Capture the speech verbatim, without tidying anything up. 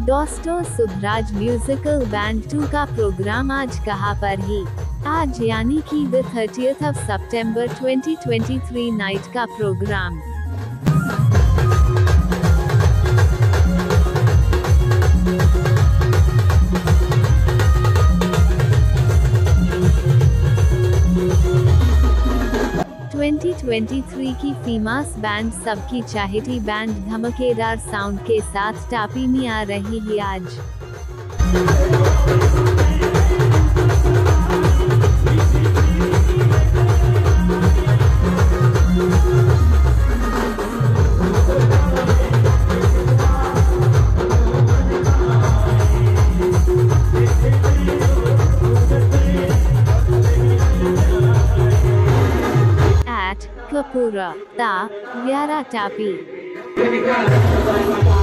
दोस्तों, Subhraj musical band two का program आज कहाँ पर ही आज यानी कि the thirtieth of September twenty twenty three night का प्रोग्राम। ट्वेंटी ट्वेंटी थ्री की फेमस बैंड सबकी चाहती बैंड धमाकेदार साउंड के साथ टापी में आ रही है आज। Kapura, Ta, Yara Tapi।